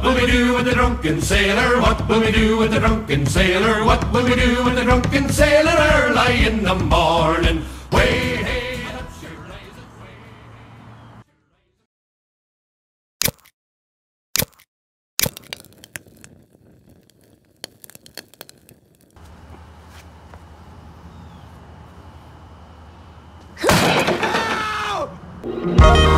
will we do with the drunken sailor? What will we do with the drunken sailor? What will we do with the drunken sailor early in the morning? Way, hey, that's your blazes, way. Oh!